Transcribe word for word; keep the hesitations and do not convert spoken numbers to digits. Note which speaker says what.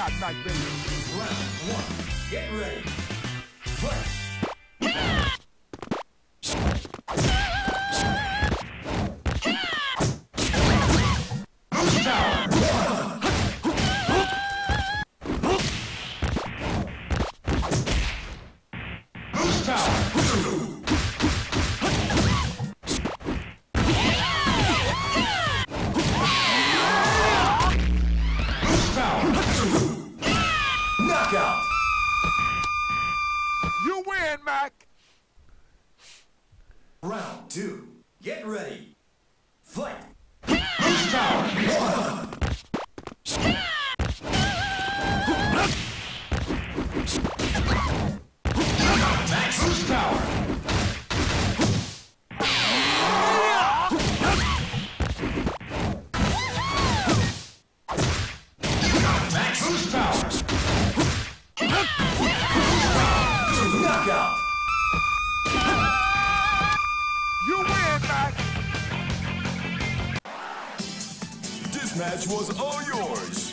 Speaker 1: shot night, baby.
Speaker 2: Round one. Get ready. Fight. Knockout!
Speaker 1: You win, Mac!
Speaker 2: Round two. Get ready. Fight! Boost power! One! Max boost power! Max boost power! Knockout!
Speaker 1: You win, Mac!
Speaker 3: This match was all yours.